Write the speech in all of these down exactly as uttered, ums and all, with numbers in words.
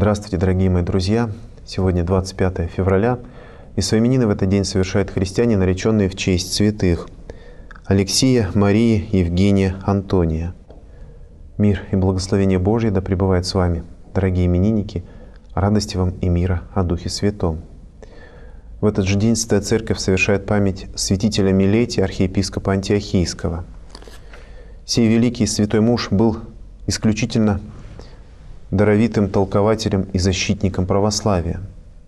Здравствуйте, дорогие мои друзья! Сегодня двадцать пятое февраля, и свои именины в этот день совершают христиане, нареченные в честь святых Алексия, Марии, Евгения, Антония. Мир и благословение Божье да пребывает с вами, дорогие именинники, радости вам и мира о Духе Святом. В этот же день Святая Церковь совершает память святителя Милетия, архиепископа Антиохийского. Сей великий святой муж был исключительно даровитым толкователем и защитником православия.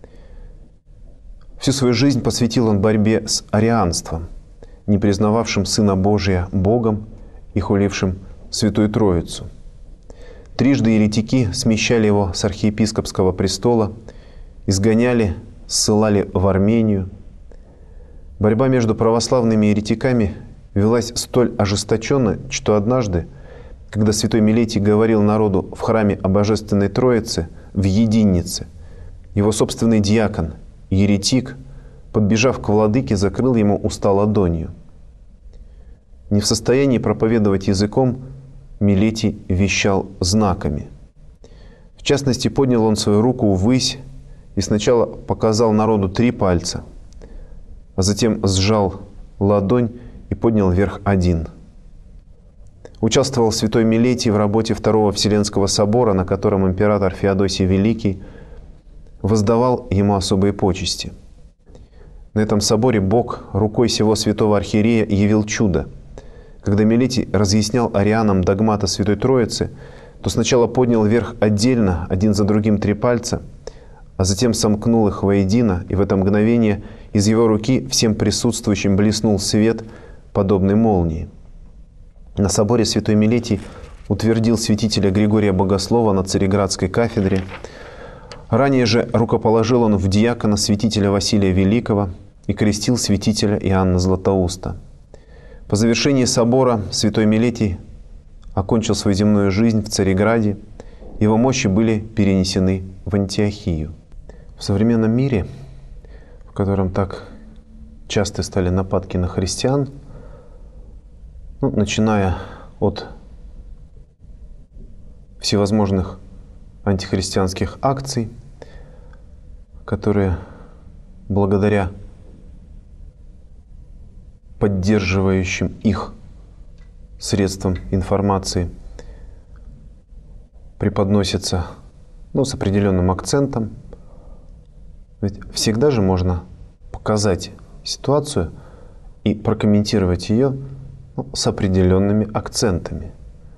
Всю свою жизнь посвятил он борьбе с арианством, не признававшим Сына Божия Богом и хулившим Святую Троицу. Трижды еретики смещали его с архиепископского престола, изгоняли, ссылали в Армению. Борьба между православными еретиками велась столь ожесточенно, что однажды, когда святой Милетий говорил народу в храме о Божественной Троице, в Единице, его собственный диакон, еретик, подбежав к владыке, закрыл ему уста ладонью. Не в состоянии проповедовать языком, Милетий вещал знаками. В частности, поднял он свою руку ввысь и сначала показал народу три пальца, а затем сжал ладонь и поднял вверх один. Участвовал святой Милетий в работе Второго Вселенского собора, на котором император Феодосий Великий воздавал ему особые почести. На этом соборе Бог рукой сего святого архиерея явил чудо. Когда Милетий разъяснял арианам догмата Святой Троицы, то сначала поднял вверх отдельно, один за другим, три пальца, а затем сомкнул их воедино, и в это мгновение из его руки всем присутствующим блеснул свет, подобный молнии. На соборе святой Милетий утвердил святителя Григория Богослова на Цареградской кафедре. Ранее же рукоположил он в диакона святителя Василия Великого и крестил святителя Иоанна Златоуста. По завершении собора святой Милетий окончил свою земную жизнь в Цареграде. Его мощи были перенесены в Антиохию. В современном мире, в котором так часто стали нападки на христиан, ну, начиная от всевозможных антихристианских акций, которые благодаря поддерживающим их средствам информации преподносятся, ну, с определенным акцентом. Ведь всегда же можно показать ситуацию и прокомментировать ее, ну, с определенными акцентами.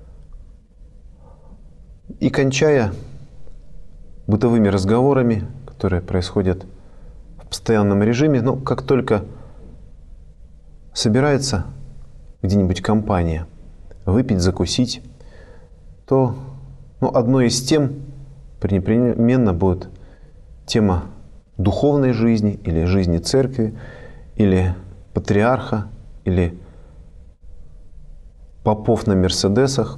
И кончая бытовыми разговорами, которые происходят в постоянном режиме, ну, как только собирается где-нибудь компания выпить, закусить, то, ну, одной из тем непременно будет тема духовной жизни или жизни церкви, или патриарха, или попов на мерседесах.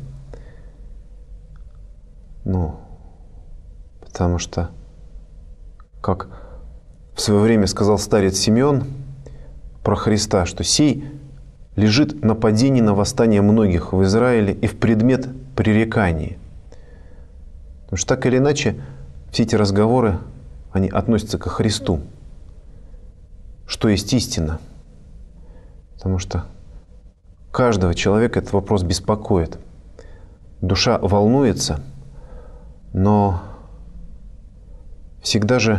Ну, потому что, как в свое время сказал старец Симеон про Христа, что сей лежит на падении, на восстание многих в Израиле и в предмет пререканий. Потому что так или иначе все эти разговоры, они относятся ко Христу. Что есть истина? Потому что каждого человека этот вопрос беспокоит. Душа волнуется, но всегда же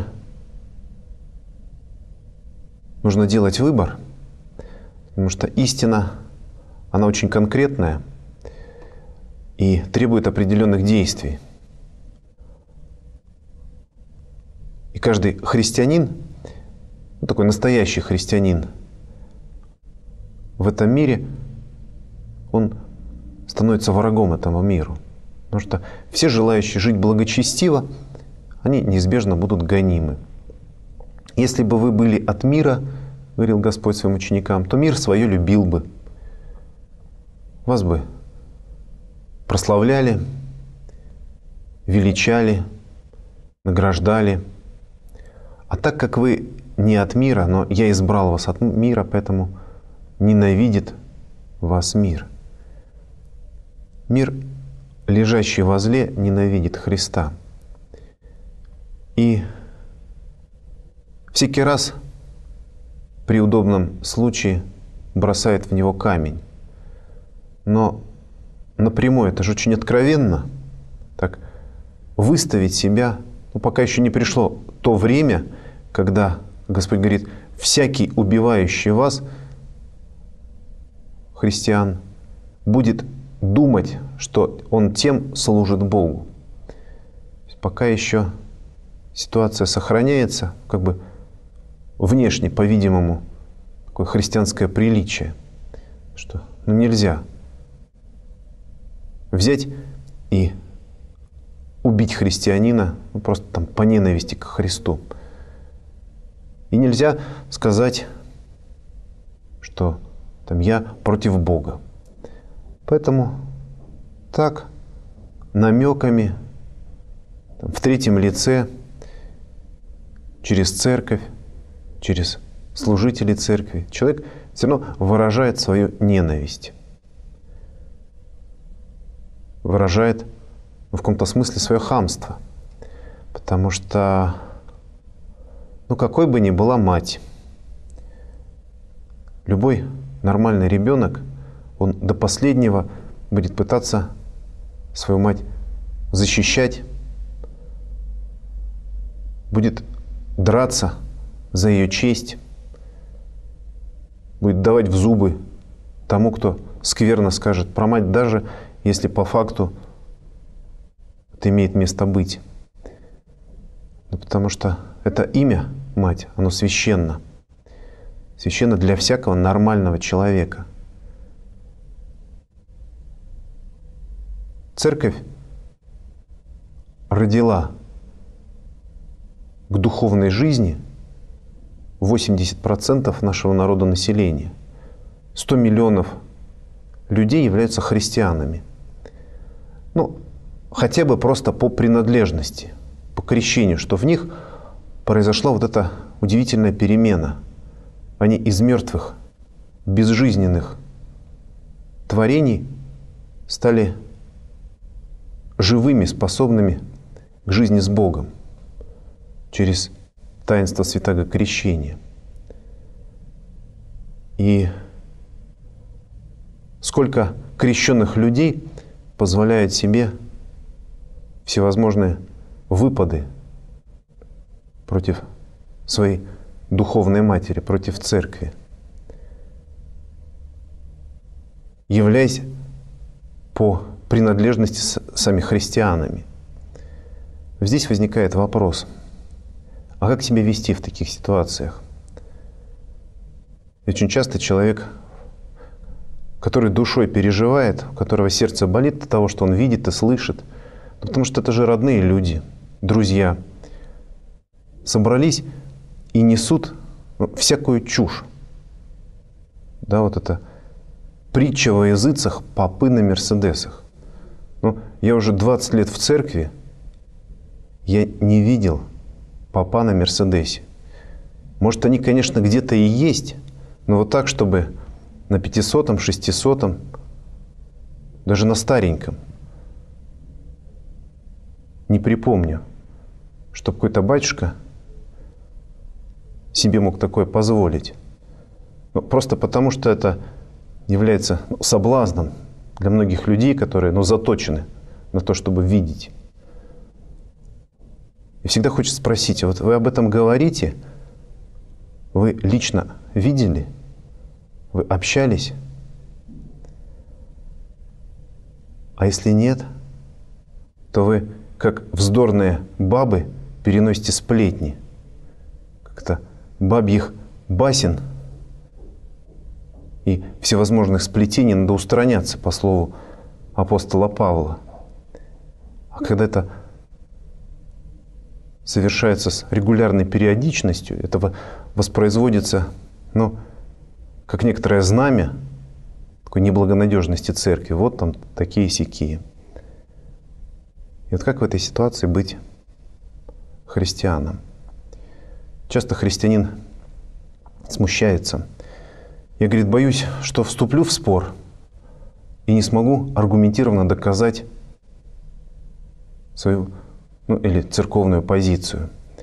нужно делать выбор, потому что истина, она очень конкретная и требует определенных действий. И каждый христианин, ну, такой настоящий христианин в этом мире, он становится врагом этому миру. Потому что все желающие жить благочестиво, они неизбежно будут гонимы. Если бы вы были от мира, говорил Господь своим ученикам, то мир свое любил бы. Вас бы прославляли, величали, награждали. А так как вы не от мира, но я избрал вас от мира, поэтому ненавидит вас мир. Мир, лежащий возле, ненавидит Христа. И всякий раз при удобном случае бросает в него камень. Но напрямую, это же очень откровенно, так выставить себя, ну, пока еще не пришло то время, когда Господь говорит: всякий, убивающий вас, христиан, будет думать, что он тем служит Богу. Пока еще ситуация сохраняется, как бы внешне, по-видимому, такое христианское приличие, что ну, нельзя взять и убить христианина, ну, просто там по ненависти к Христу. И нельзя сказать, что там я против Бога. Поэтому так, намеками, там, в третьем лице, через церковь, через служителей церкви, человек все равно выражает свою ненависть. Выражает в каком-то смысле свое хамство. Потому что, ну, какой бы ни была мать, любой нормальный ребенок, он до последнего будет пытаться свою мать защищать, будет драться за ее честь, будет давать в зубы тому, кто скверно скажет про мать, даже если по факту это имеет место быть. Ну, потому что это имя мать, оно священно. Священно для всякого нормального человека. Церковь родила к духовной жизни восемьдесят процентов нашего народонаселения. сто миллионов людей являются христианами. Ну, хотя бы просто по принадлежности, по крещению, что в них произошла вот эта удивительная перемена. Они из мертвых, безжизненных творений стали живыми, способными к жизни с Богом через таинство святаго крещения. И сколько крещенных людей позволяют себе всевозможные выпады против своей духовной матери, против церкви, являясь по принадлежности с сами христианами. Здесь возникает вопрос: а как себя вести в таких ситуациях? Очень часто человек, который душой переживает, у которого сердце болит от того, что он видит и слышит, ну, потому что это же родные люди, друзья, собрались и несут, ну, всякую чушь. Да, вот это притча во языцах, попы на мерседесах. Ну, я уже двадцать лет в церкви, я не видел попа на мерседесе. Может, они, конечно, где-то и есть, но вот так, чтобы на пятисотом, шестисотом, даже на стареньком, не припомню, чтобы какой-то батюшка себе мог такое позволить. Ну, просто потому, что это является, ну, соблазном для многих людей, которые, ну, заточены на то, чтобы видеть. И всегда хочется спросить: вот вы об этом говорите? Вы лично видели? Вы общались? А если нет, то вы, как вздорные бабы, переносите сплетни. Как-то бабьих басен и всевозможных сплетений надо устраняться, по слову апостола Павла. А когда это совершается с регулярной периодичностью, это воспроизводится, ну, как некоторое знамя такой неблагонадежности церкви. Вот там такие-сякие. И вот как в этой ситуации быть христианом? Часто христианин смущается. Я, говорит, боюсь, что вступлю в спор и не смогу аргументированно доказать свою, ну, или церковную позицию.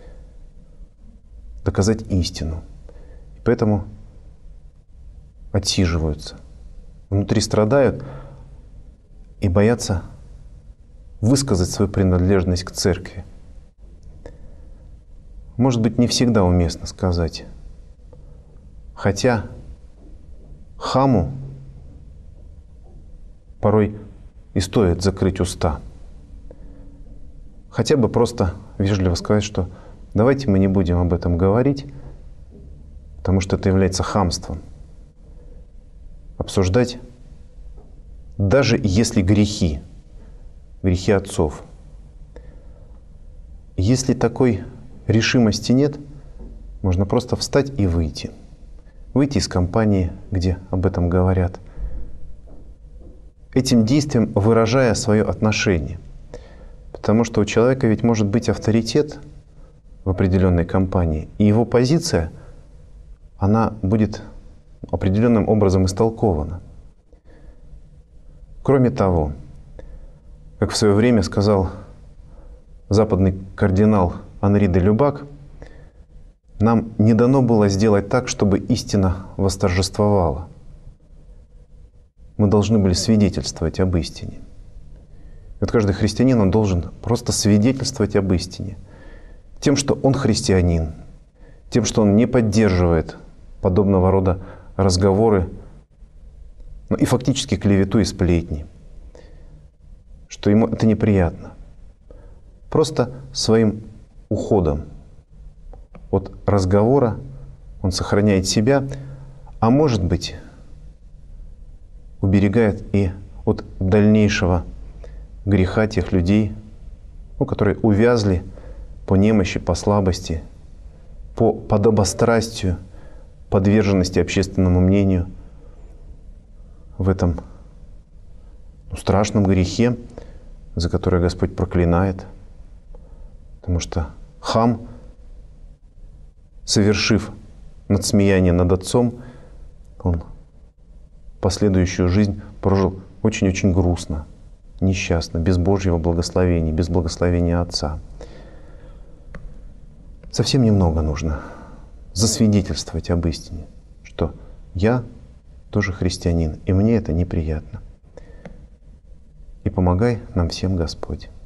доказать истину. И поэтому отсиживаются, внутри страдают и боятся высказать свою принадлежность к церкви. Может быть, не всегда уместно сказать. Хотя хаму порой и стоит закрыть уста. Хотя бы просто вежливо сказать, что давайте мы не будем об этом говорить, потому что это является хамством. Обсуждать, даже если грехи, грехи отцов. Если такой решимости нет, можно просто встать и выйти. Выйти из компании, где об этом говорят. Этим действием выражая свое отношение. Потому что у человека ведь может быть авторитет в определенной компании, и его позиция, она будет определенным образом истолкована. Кроме того, как в свое время сказал западный кардинал Анри де Любак, нам не дано было сделать так, чтобы истина восторжествовала. Мы должны были свидетельствовать об истине. И вот каждый христианин, он должен просто свидетельствовать об истине. Тем, что он христианин, тем, что он не поддерживает подобного рода разговоры, ну и фактически клевету и сплетни, что ему это неприятно. Просто своим уходом от разговора он сохраняет себя, а может быть, уберегает и от дальнейшего греха тех людей, ну, которые увязли по немощи, по слабости, по подобострастию, подверженности общественному мнению в этом ну, страшном грехе, за который Господь проклинает. Потому что хам, совершив надсмеяние над отцом, он последующую жизнь прожил очень-очень грустно, несчастно, без Божьего благословения, без благословения Отца. Совсем немного нужно засвидетельствовать об истине, что я тоже христианин, и мне это неприятно. И помогай нам всем Господь.